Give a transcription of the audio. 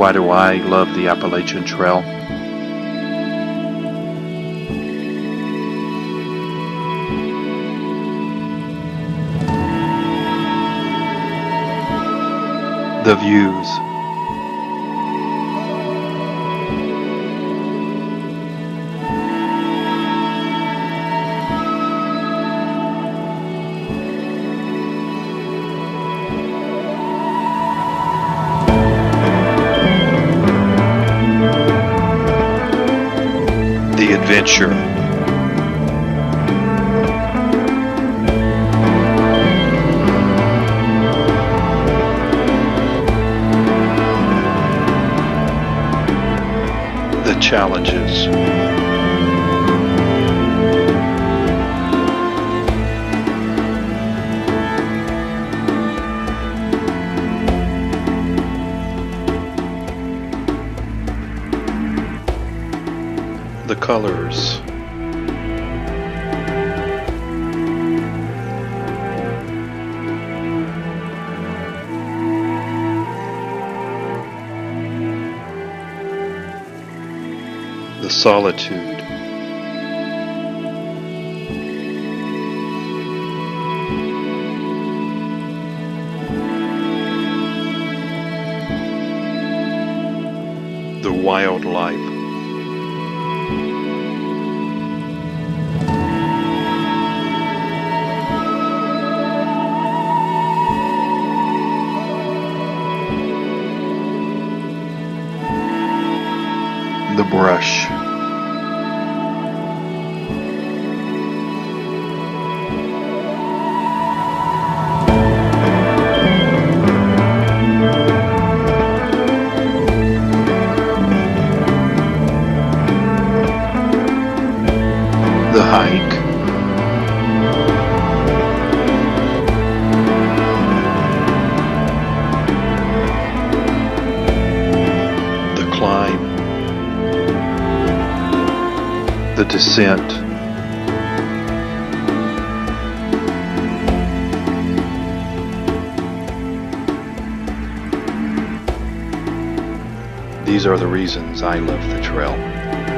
Why do I love the Appalachian Trail? The views. The adventure. The challenges. The colors. The solitude. The wildlife. The brush. The hike. The climb. The descent. These are the reasons I love the trail.